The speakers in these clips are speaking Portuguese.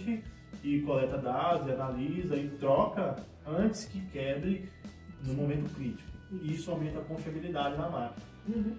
manualmente e coleta dados, e analisa e troca antes que quebre no momento crítico. E isso aumenta a confiabilidade na máquina. Uhum.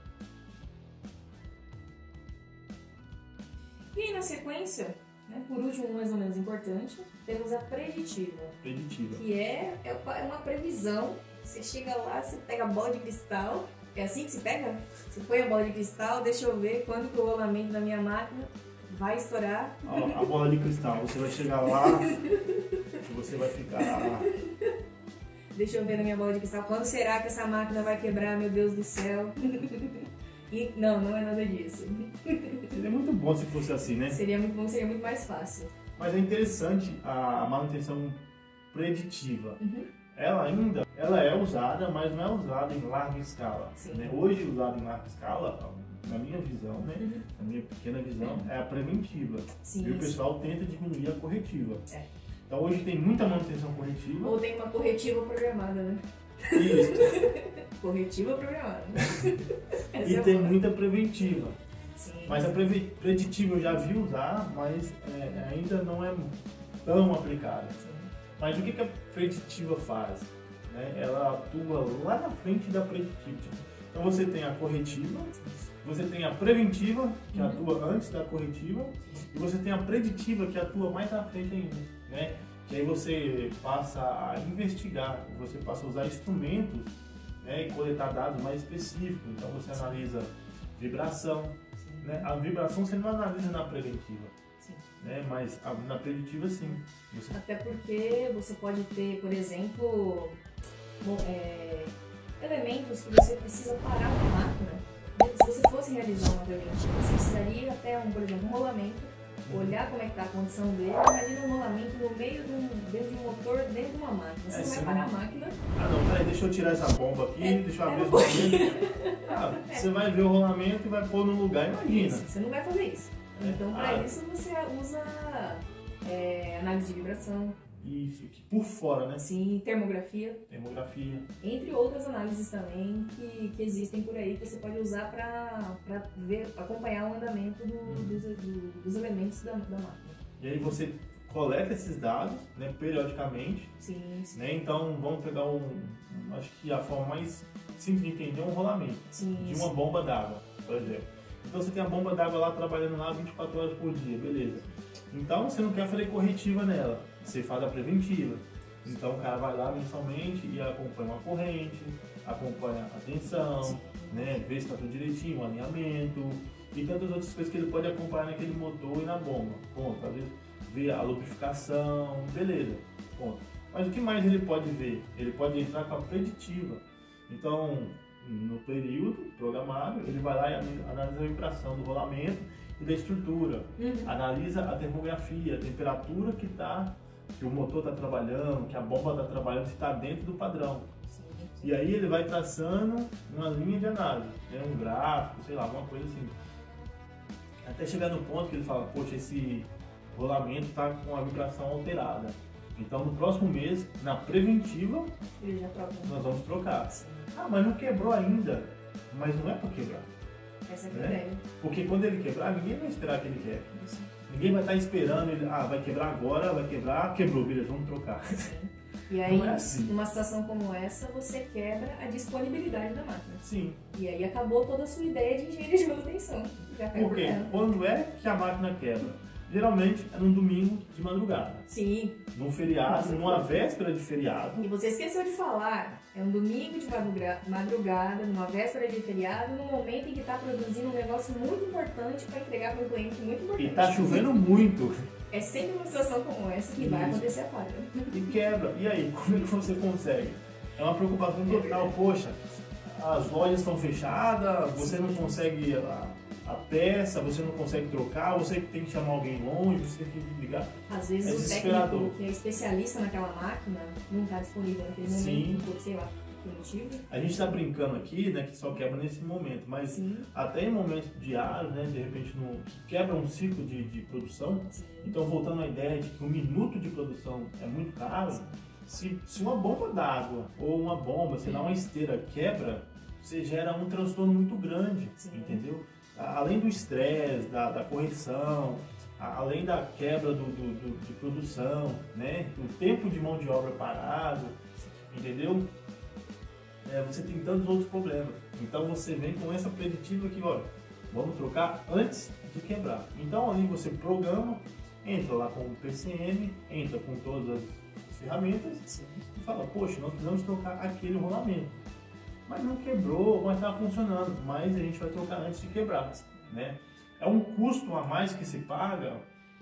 E aí, na sequência, né, por último, mais ou menos importante, temos a preditiva. Preditiva. Que é uma previsão. Você chega lá, você pega a bola de cristal. É assim que se pega? Você põe a bola de cristal, deixa eu ver quando que o rolamento da minha máquina vai estourar. A bola de cristal, você vai chegar lá e você vai ficar... Deixa eu ver na minha bola de cristal, quando será que essa máquina vai quebrar, meu Deus do céu? E não é nada disso. Seria muito bom se fosse assim, né? Seria muito bom, seria muito mais fácil. Mas é interessante a manutenção preditiva. Uhum. Ela é usada, mas não é usada em larga escala. Né? Hoje, usada em larga escala, na minha visão, né? Na minha pequena visão, é a preventiva. Sim, e o pessoal tenta diminuir a corretiva. É. Então hoje tem muita manutenção corretiva. Ou tem uma corretiva programada, né? Isso. Corretiva programada. E tem muita preventiva. Sim. Mas a preditiva eu já vi usar, mas ainda não é tão aplicada. Mas o que a preditiva faz? Né? Ela atua lá na frente da preditiva. Então você tem a corretiva, você tem a preventiva, que atua antes da corretiva, e você tem a preditiva, que atua mais à frente ainda. Né? Que aí você passa a investigar, você passa a usar instrumentos, né, e coletar dados mais específicos. Então você analisa vibração. Né? A vibração você não analisa na preventiva. Né? Mas na preditiva sim. Até porque você pode ter, por exemplo, elementos que você precisa parar na máquina. Se você fosse realizar uma preventiva, você precisaria até, por exemplo, um rolamento, olhar como é que está a condição dele. Imagina um rolamento no meio dentro de um motor, dentro de uma máquina. Você não vai parar a máquina. Ah não, peraí, deixa eu tirar essa bomba aqui, deixa eu abrir esse rolamento. Você vai ver o rolamento e vai pôr no lugar, imagina. Isso, você não vai fazer isso. Então, para isso, você usa análise de vibração. Isso, aqui por fora, né? Sim, termografia. Termografia. Entre outras análises também que existem por aí, que você pode usar para acompanhar o andamento dos elementos da máquina. E aí você coleta esses dados, né, periodicamente. Sim, sim. Né? Então, vamos pegar acho que a forma mais simples de entender é um rolamento. Sim, de uma bomba d'água, por exemplo. Então você tem a bomba d'água lá trabalhando lá 24 horas por dia, beleza. Então você não quer fazer corretiva nela, você faz a preventiva. Então o cara vai lá mensalmente e acompanha uma corrente, acompanha a tensão, né, vê se está tudo direitinho, o alinhamento e tantas outras coisas que ele pode acompanhar naquele motor e na bomba. Ponto. Às vezes vê a lubrificação, beleza. Ponto. Mas o que mais ele pode ver? Ele pode entrar com a preditiva. Então, no período programado, ele vai lá e analisa a vibração do rolamento e da estrutura. Analisa a termografia, a temperatura que o motor está trabalhando, que a bomba está trabalhando, se está dentro do padrão. E aí ele vai traçando uma linha de análise, né? Um gráfico, sei lá, alguma coisa assim. Até chegar no ponto que ele fala, poxa, esse rolamento está com a vibração alterada. Então no próximo mês, na preventiva, nós vamos trocar. Ah, mas não quebrou ainda. Mas não é para quebrar. Essa é a ideia. Porque quando ele quebrar, ninguém vai esperar que ele quebre. Ninguém vai estar esperando ele, vai quebrar agora, vai quebrar, quebrou, beleza, vamos trocar. Sim. E aí, não é assim. numa situação como essa, você quebra a disponibilidade da máquina. Sim. E aí acabou toda a sua ideia de engenharia de manutenção. Já caiu Por quê? por terra. Quando é que a máquina quebra? Geralmente é num domingo de madrugada. Sim. Num feriado, numa véspera de feriado. E você esqueceu de falar, é um domingo de madrugada, numa véspera de feriado, num momento em que está produzindo um negócio muito importante para entregar para um cliente muito importante. E está chovendo muito. É sempre uma situação como essa que vai acontecer a falha. E quebra. E aí, como é que você consegue? É uma preocupação total. Poxa, as lojas estão fechadas, você não consegue a peça, você não consegue trocar, você tem que chamar alguém longe, você tem que ligar. Às vezes o técnico que é especialista naquela máquina não está disponível naquele momento, por, sei lá, que motivo. A gente está brincando aqui, né, que só quebra nesse momento, mas até em momentos diários, né, de repente quebra um ciclo de produção. Então, voltando à ideia de que um minuto de produção é muito caro, se uma bomba d'água ou uma bomba, sei lá, uma esteira quebra, você gera um transtorno muito grande, entendeu? Além do estresse, da correção, além da quebra de produção, né? O tempo de mão de obra parado, entendeu? Você tem tantos outros problemas. Então você vem com essa preditiva aqui, olha, vamos trocar antes de quebrar. Então ali você programa, entra lá com o PCM, entra com todas as ferramentas e fala, poxa, nós precisamos trocar aquele rolamento. Mas não quebrou, mas está funcionando, mas a gente vai trocar antes de quebrar, né? É um custo a mais que se paga,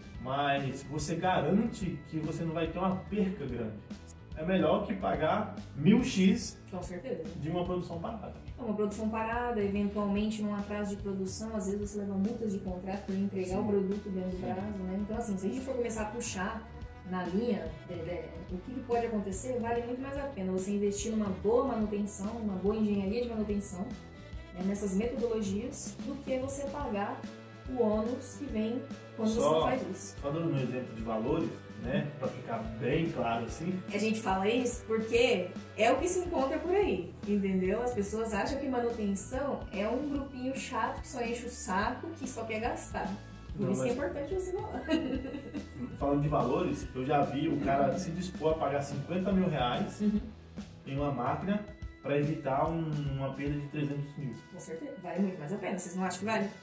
mas você garante que você não vai ter uma perca grande. É melhor que pagar 1000x com certeza. De uma produção parada. Uma produção parada, eventualmente num atraso de produção, às vezes você leva multas de contrato para entregar o produto dentro do prazo, né? Então assim, se a gente for começar a puxar na linha, o que pode acontecer, vale muito mais a pena você investir numa boa manutenção, uma boa engenharia de manutenção, né, nessas metodologias, do que você pagar o ônus que vem quando você não faz isso. Só dando um exemplo de valores, né, para ficar bem claro assim. A gente fala isso porque é o que se encontra por aí, entendeu? As pessoas acham que manutenção é um grupinho chato que só enche o saco, que só quer gastar. Por isso que é importante você falar. Falando de valores, eu já vi o cara se dispor a pagar 50 mil reais em uma máquina para evitar uma perda de 300 mil. Com certeza, vale muito mais a pena. Vocês não acham que vale?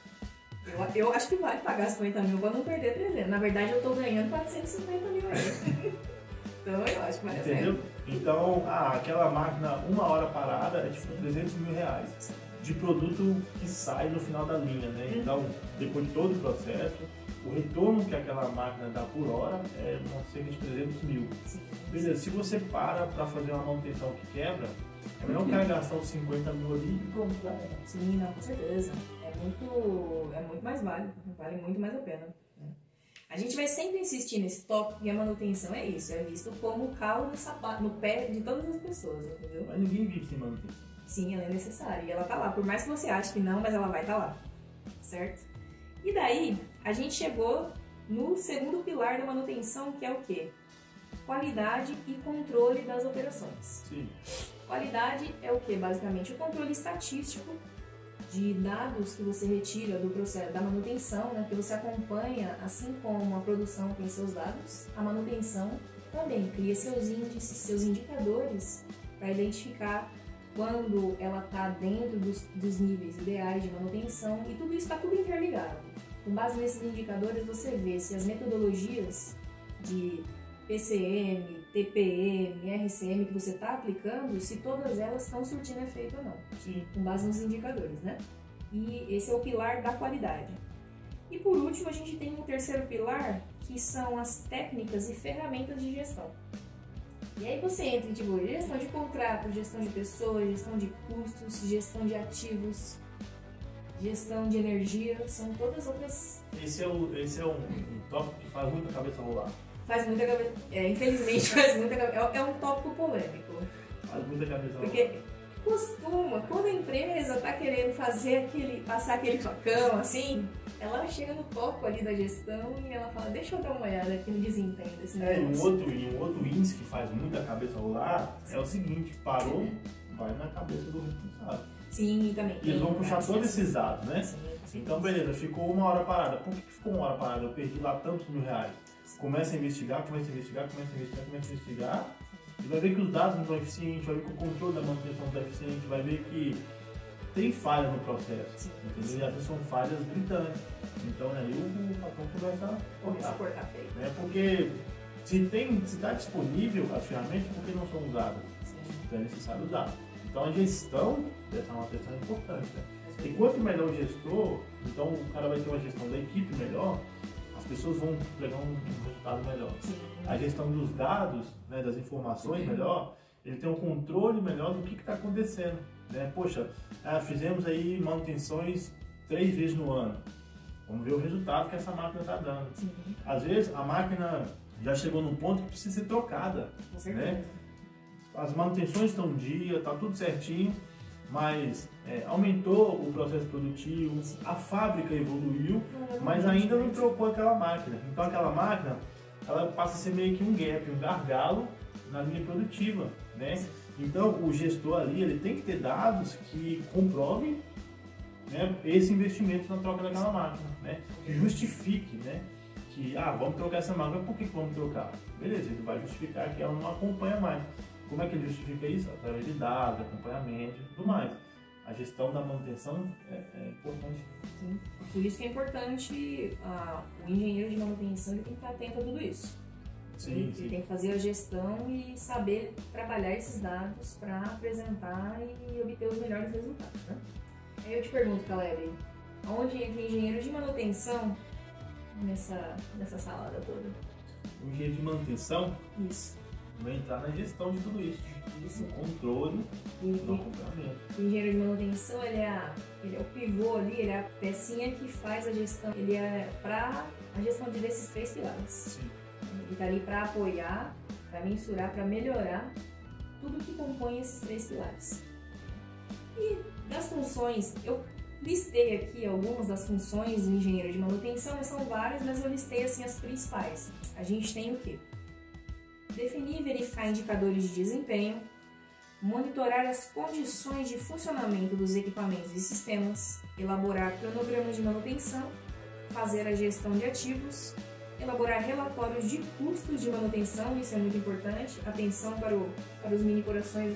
Eu acho que vale pagar 50 mil para não perder 300. Na verdade, eu estou ganhando 450 mil aí. Então, eu acho que vale a pena. Entendeu? Então, aquela máquina, uma hora parada, é tipo 300 mil reais. De produto que sai no final da linha, né? Então, depois de todo o processo, o retorno que aquela máquina dá por hora é cerca de 300 mil. Sim. Beleza, se você para fazer uma manutenção que quebra, é melhor o cara gastar os 50 mil ali e pronto, já era. Sim, não, com certeza. É muito mais válido, vale muito mais a pena. Né? A gente vai sempre insistir nesse tópico, e a manutenção é isso, é visto como o calo no sapato, no pé de todas as pessoas, entendeu? Mas ninguém vive sem manutenção. Sim, ela é necessária e ela tá lá. Por mais que você ache que não, mas ela vai estar lá. Certo? E daí, a gente chegou no segundo pilar da manutenção, que é o quê? Qualidade e controle das operações. Sim. Qualidade é o quê? Basicamente, o controle estatístico de dados que você retira do processo da manutenção, né? Que você acompanha, assim como a produção tem seus dados, a manutenção também cria seus índices, seus indicadores para identificar quando ela está dentro dos níveis ideais de manutenção, e tudo isso está tudo interligado. Com base nesses indicadores, você vê se as metodologias de PCM, TPM, RCM que você está aplicando, se todas elas estão surtindo efeito ou não. Sim. Com base nos indicadores, né? E esse é o pilar da qualidade. E por último, a gente tem um terceiro pilar, que são as técnicas e ferramentas de gestão. E aí você entra em tipo, gestão de contrato, gestão de pessoas, gestão de custos, gestão de ativos, gestão de energia, são todas outras... Esse é um tópico que faz muita cabeça rolar. Faz muita cabeça... infelizmente faz muita cabeça... É um tópico polêmico. Faz muita cabeça rolar. Porque costuma, quando a empresa está querendo passar aquele facão assim, ela chega no topo ali da gestão e ela fala, deixa eu dar uma olhada aqui no desempenho desse negócio. E um outro índice que faz muita cabeça rolar é o seguinte, parou, vai na cabeça do responsável. Sim, também. E eles vão puxar todos esses dados, né? Sim. Então, beleza, ficou uma hora parada. Por que ficou uma hora parada? Eu perdi lá tantos mil reais. Começa a investigar, e vai ver que os dados não estão eficientes, vai ver que o controle da manutenção não está eficiente, vai ver que tem falha no processo, entendeu? E às vezes são falhas gritantes. Então aí o patrão começa a cortar feio. né? Porque se está disponível as ferramentas, por que não são usadas? Então é necessário usar. Então a gestão dessa manutenção é importante. Né? E quanto melhor o gestor, então o cara vai ter uma gestão da equipe melhor, as pessoas vão pegar um resultado melhor. Sim. A gestão dos dados, né, das informações melhor, ele tem um controle melhor do que está acontecendo. Né? Poxa, fizemos aí manutenções 3 vezes no ano. Vamos ver o resultado que essa máquina está dando. Sim. Às vezes a máquina já chegou num ponto que precisa ser trocada. Com certeza. Né? As manutenções estão em dia, está tudo certinho, mas aumentou o processo produtivo, a fábrica evoluiu, mas ainda não trocou aquela máquina. Então aquela máquina, ela passa a ser meio que um gap, um gargalo na linha produtiva, né? Então o gestor ali, ele tem que ter dados que comprovem, né, esse investimento na troca daquela máquina, né? Que justifique, né? que, vamos trocar essa máquina, por que vamos trocar? Beleza, ele vai justificar que ela não acompanha mais. Como é que ele justifica isso? Através de dados, acompanhamento e tudo mais. A gestão da manutenção é importante. Sim. Por isso que é importante o engenheiro de manutenção, ele tem que estar atento a tudo isso. Ele tem que fazer a gestão e saber trabalhar esses dados para apresentar e obter os melhores resultados. Né? Aí eu te pergunto, Caleb, onde entra o engenheiro de manutenção nessa salada toda? O engenheiro de manutenção Isso. vai entrar na gestão de tudo isso. No controle do acompanhamento. O engenheiro de manutenção, ele é o pivô ali, ele é a pecinha que faz a gestão. Ele é para a gestão desses 3 pilares. Sim. Ele está ali para apoiar, para mensurar, para melhorar tudo que compõe esses 3 pilares. E das funções, eu listei aqui algumas das funções do engenheiro de manutenção, mas são várias, mas eu listei assim as principais. A gente tem o quê? Definir e verificar indicadores de desempenho, monitorar as condições de funcionamento dos equipamentos e sistemas, elaborar cronogramas de manutenção, fazer a gestão de ativos, elaborar relatórios de custos de manutenção, isso é muito importante, atenção para os mini corações,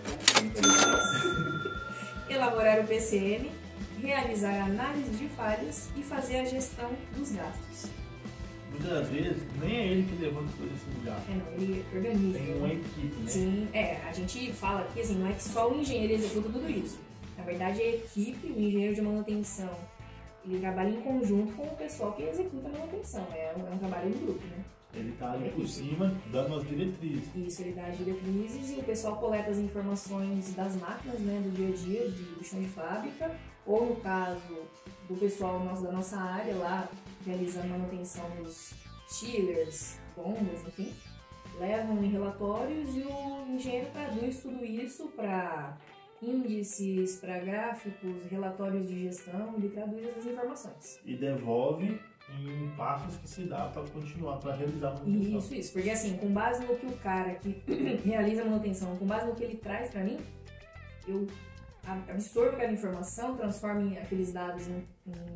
elaborar o PCM, realizar análise de falhas e fazer a gestão dos gastos. Muitas das vezes, nem é ele que levanta todo esse lugar. Não, ele organiza. Tem uma equipe, né? Sim, a gente fala aqui assim, não é que só o engenheiro executa tudo isso. Na verdade, a equipe, o engenheiro de manutenção, ele trabalha em conjunto com o pessoal que executa a manutenção. É um trabalho em grupo, né? Ele está ali por cima, dando as diretrizes. Isso, ele dá as diretrizes e o pessoal coleta as informações das máquinas, né, do dia a dia, do chão de fábrica, ou no caso do pessoal da nossa área lá, realizando manutenção dos chillers, bombas, enfim, levam em relatórios e o engenheiro traduz tudo isso para índices, para gráficos, relatórios de gestão, ele traduz essas informações. E devolve em passos que se dá para continuar, para realizar a manutenção. Isso, porque assim, com base no que o cara que realiza a manutenção, com base no que ele traz para mim, eu absorvo aquela informação, transformo aqueles dados em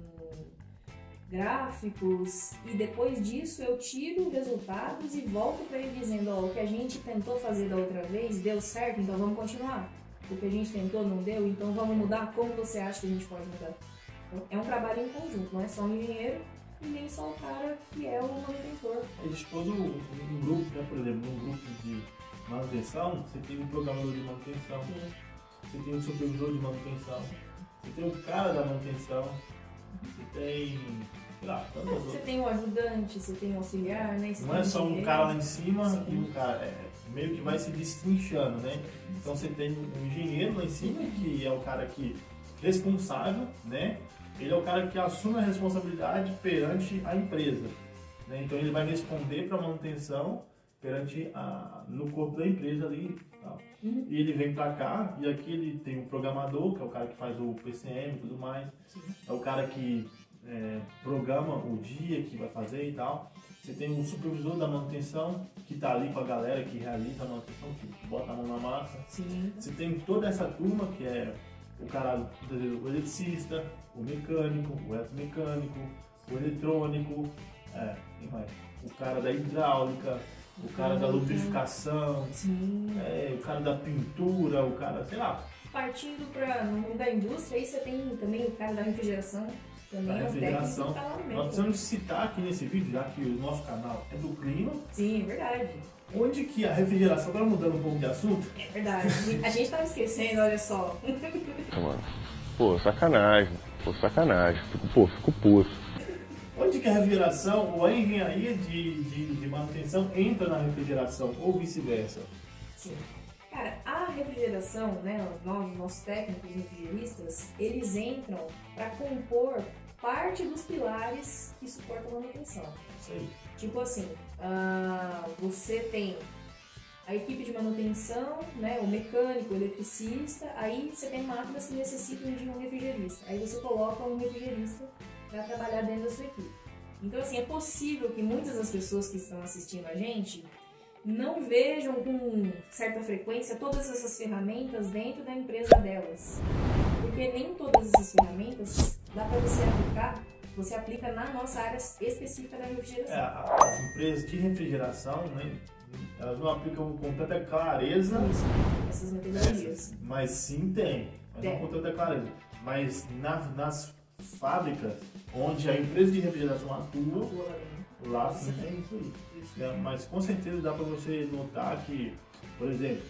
gráficos e depois disso eu tiro resultados e volto para ele dizendo, o que a gente tentou fazer da outra vez deu certo, então vamos continuar. O que a gente tentou não deu, então vamos mudar. Como você acha que a gente pode mudar? Então, é um trabalho em conjunto, não é só o engenheiro e nem só o cara que é o manutentor. Existe todo um grupo, né? Por exemplo, num grupo de manutenção, você tem um programador de manutenção, você tem um supervisor de manutenção, você tem o cara da manutenção, você tem... Você tem um ajudante, você tem um auxiliar, né? Não é só um cara lá em cima e um cara, meio que vai se destrinchando, né? Então você tem um engenheiro lá em cima, que é o cara que responsável, né? Ele é o cara que assume a responsabilidade perante a empresa, né? Então ele vai responder para a manutenção perante no corpo da empresa ali. Tal. E ele vem para cá e aqui ele tem o programador, que é o cara que faz o PCM e tudo mais. É o cara que programa o dia que vai fazer e tal. Você tem um supervisor da manutenção que está ali com a galera que realiza a manutenção, que bota a mão na massa. Sim. Você tem toda essa turma que é o cara, o eletricista, o mecânico, o eletromecânico, o eletrônico, quem mais? O cara da hidráulica, o cara da lubrificação, o cara da pintura, o cara, sei lá. Partindo para no mundo da indústria, aí você tem também o cara da refrigeração. Também refrigeração. Nós precisamos citar aqui nesse vídeo, já que o nosso canal é do clima. Sim, é verdade. Onde que a refrigeração, tá mudando um pouco de assunto? É verdade. A gente tava esquecendo, olha só. Mano, sacanagem. Fico puto. Onde que a refrigeração ou a engenharia de manutenção entra na refrigeração ou vice-versa? Sim. Cara, a refrigeração, né, os nossos técnicos refrigeristas, eles entram para compor parte dos pilares que suportam a manutenção. Sim. Tipo assim, você tem a equipe de manutenção, né, o mecânico, o eletricista, aí você tem máquinas que necessitam de um refrigerista. Aí você coloca um refrigerista para trabalhar dentro da sua equipe. Então, assim, é possível que muitas das pessoas que estão assistindo a gente não vejam com certa frequência todas essas ferramentas dentro da empresa delas. Porque nem todas essas ferramentas dá para você aplicar você aplica na nossa área específica da refrigeração. As empresas de refrigeração, né, elas não aplicam com tanta clareza essas metodologias. Mas sim tem, mas não com tanta clareza. Mas nas fábricas onde a empresa de refrigeração atua, lá sim tem isso aí. Mas com certeza dá para você notar que, por exemplo,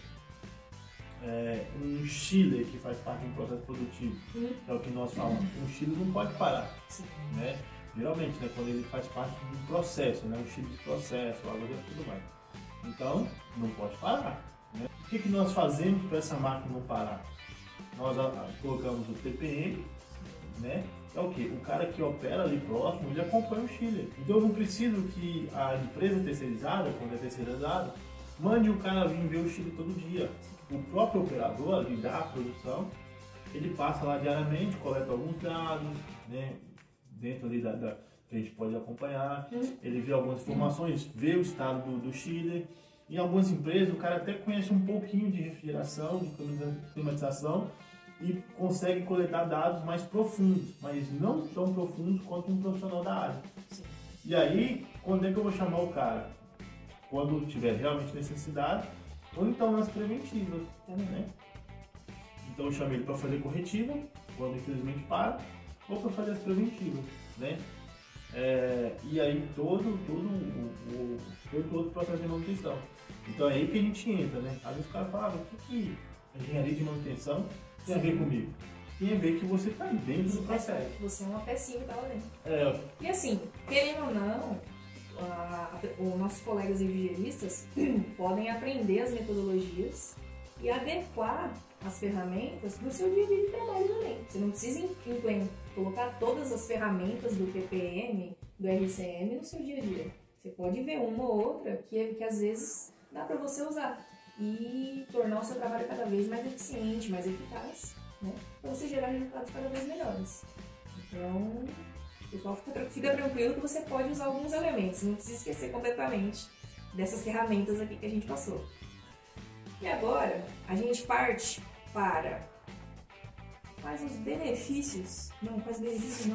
um chiller que faz parte de um processo produtivo, que é o que nós falamos, um chiller não pode parar, né? Geralmente, né, quando ele faz parte de um processo, né, um chiller de processo, água e tudo mais. Então, não pode parar, né? O que nós fazemos para essa máquina não parar? Nós colocamos o TPM, né? É o que? O cara que opera ali próximo, ele acompanha o chiller. Então eu não preciso que a empresa terceirizada, quando é terceirizada, mande o cara vir ver o chiller todo dia. O próprio operador ali da produção, ele passa lá diariamente, coleta alguns dados, né? Dentro ali que a gente pode acompanhar. Ele vê algumas informações, vê o estado do chiller. Em algumas empresas, o cara até conhece um pouquinho de refrigeração, de climatização, e consegue coletar dados mais profundos, mas não tão profundos quanto um profissional da área. Sim. E aí, quando é que eu vou chamar o cara? Quando tiver realmente necessidade, ou então nas preventivas. Né? Então eu chamei ele para fazer corretiva, quando infelizmente para, ou para fazer as preventivas. Né? E aí todo o outro processo de manutenção. Então é aí que a gente entra. Né? Às vezes o cara fala, o que a engenharia de manutenção tem a ver comigo? Tem a ver que você está dentro do processo. Você é uma pecinha que está lá dentro. E assim, querendo ou não, os nossos colegas refrigeristas podem aprender as metodologias e adequar as ferramentas para o seu dia a dia de trabalho também. Você não precisa colocar todas as ferramentas do PPM, do RCM no seu dia a dia. Você pode ver uma ou outra que às vezes dá para você usar e tornar o seu trabalho cada vez mais eficiente, mais eficaz, né? Para você gerar resultados cada vez melhores. Então, pessoal, fica tranquilo que você pode usar alguns elementos, não precisa esquecer completamente dessas ferramentas aqui que a gente passou. E agora, a gente parte para quais os benefícios, quais benefícios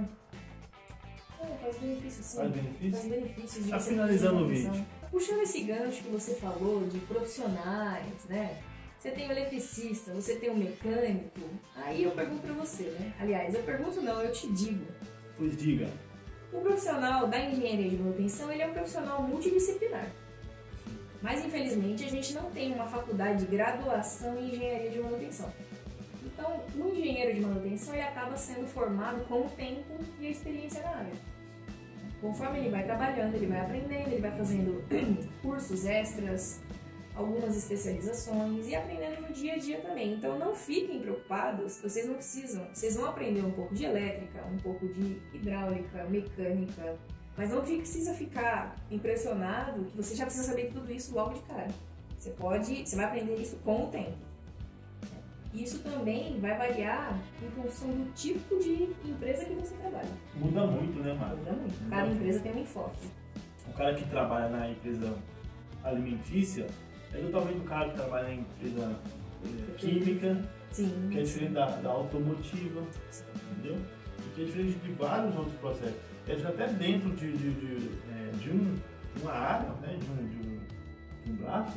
sim. Quais benefícios? Quais benefícios de Tá você finalizando fazer o manutenção. vídeo. Puxando esse gancho que você falou de profissionais, né? Você tem o eletricista, você tem o mecânico. Aí eu pergunto pra você, né? Aliás, eu pergunto não, eu te digo. Pois diga. O profissional da engenharia de manutenção, ele é um profissional multidisciplinar. Mas, infelizmente, a gente não tem uma faculdade de graduação em engenharia de manutenção. Então, o engenheiro de manutenção, ele acaba sendo formado com o tempo e a experiência na área. Conforme ele vai trabalhando, ele vai aprendendo, ele vai fazendo cursos extras, algumas especializações e aprendendo no dia a dia também. Então não fiquem preocupados, vocês não precisam. Vocês vão aprender um pouco de elétrica, um pouco de hidráulica, mecânica, mas não precisa ficar impressionado que você já precisa saber tudo isso logo de cara. Você vai aprender isso com o tempo. Isso também vai variar em função do tipo de empresa que você trabalha. Muda muito, né, Mara? Muda muito. Cada empresa tem um enfoque. O cara que trabalha na empresa alimentícia é totalmente o cara que trabalha na empresa química, Sim, que é diferente da automotiva, entendeu? E que é diferente de vários outros processos. Até dentro de uma área, né, de um braço,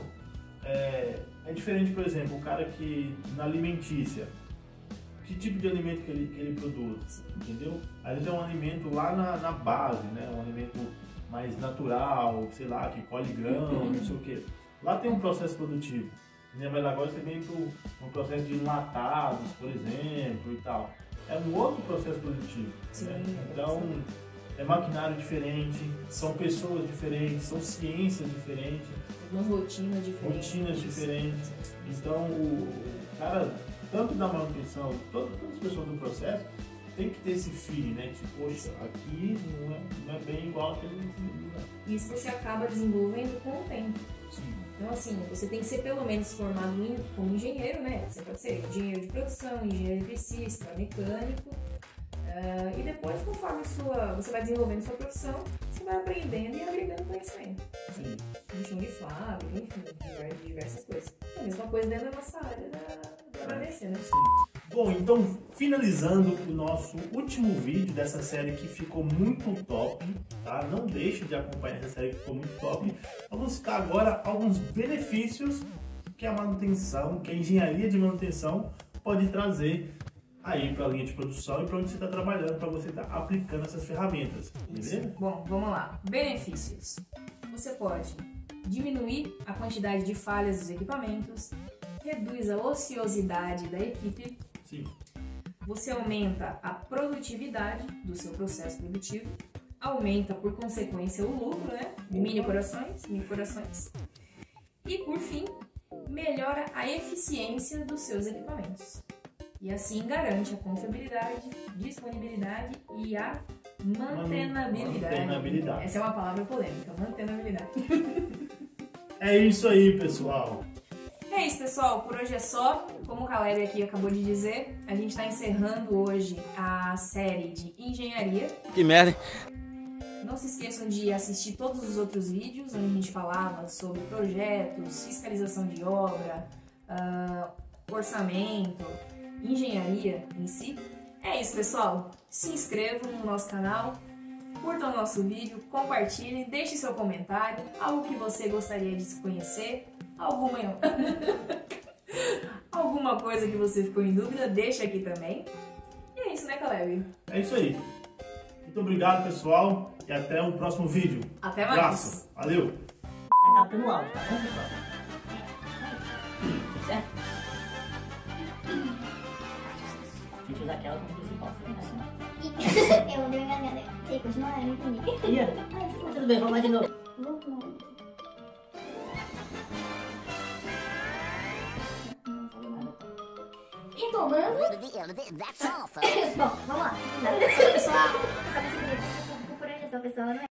é diferente, por exemplo, o cara que na alimentícia, que tipo de alimento que ele produz, entendeu? Às vezes é um alimento lá na base, né? Um alimento mais natural, sei lá, que colhe grão, não sei o quê. Lá tem um processo produtivo, né? Mas agora você vem para um processo de enlatados, por exemplo, e tal. É um outro processo produtivo, né? Então, é maquinário diferente, são pessoas diferentes, são ciências diferentes. Algumas rotinas diferentes. Então, o cara, tanto da manutenção, todas as pessoas do processo, tem que ter esse feeling, né? Tipo, poxa, aqui não é bem igual aquele lugar. Isso você acaba desenvolvendo com o tempo. Sim. Então, assim, você tem que ser pelo menos formado como engenheiro, né? Você pode ser engenheiro de produção, engenheiro eletricista, mecânico. E depois, conforme você vai desenvolvendo sua profissão, você vai aprendendo e agregando conhecimento. Sim. De chão de fábrica, enfim, diversas coisas. É a mesma coisa dentro da nossa área da ABC, né? Sim. Bom, então finalizando o nosso último vídeo dessa série que ficou muito top, tá? Não deixe de acompanhar essa série que ficou muito top. Vamos citar agora alguns benefícios que a manutenção, que a engenharia de manutenção pode trazer aí para a linha de produção e para onde você está trabalhando, para você estar aplicando essas ferramentas, beleza? Bom, vamos lá. Benefícios. Você pode diminuir a quantidade de falhas dos equipamentos, reduz a ociosidade da equipe. Sim. Você aumenta a produtividade do seu processo produtivo, aumenta por consequência o lucro, né? Mini corações. E por fim, melhora a eficiência dos seus equipamentos. E assim garante a confiabilidade, disponibilidade e a mantenabilidade. Essa é uma palavra polêmica, mantenabilidade. É isso aí, pessoal. É isso, pessoal. Por hoje é só. Como o Caleb aqui acabou de dizer, a gente está encerrando hoje a série de engenharia. Que merda. Não se esqueçam de assistir todos os outros vídeos onde a gente falava sobre projetos, fiscalização de obra, orçamento, engenharia em si. É isso, pessoal. Se inscrevam no nosso canal, curtam o nosso vídeo, compartilhem, deixe seu comentário, algo que você gostaria de se conhecer, alguma coisa que você ficou em dúvida, deixa aqui também. E é isso, né, Caleb? É isso aí. Muito obrigado, pessoal, e até o próximo vídeo. Até mais. Abraço. Valeu. Você tá pelo áudio, tá bom, pessoal? Certo? A gente usa aquela como principal. Eu dei uma engasgada. Sei, continua, eu não entendi. Ia? Tudo bem, vamos lá de novo. Retomando. Bom, vamos lá. Pessoal, por hoje é só, pessoal. Não é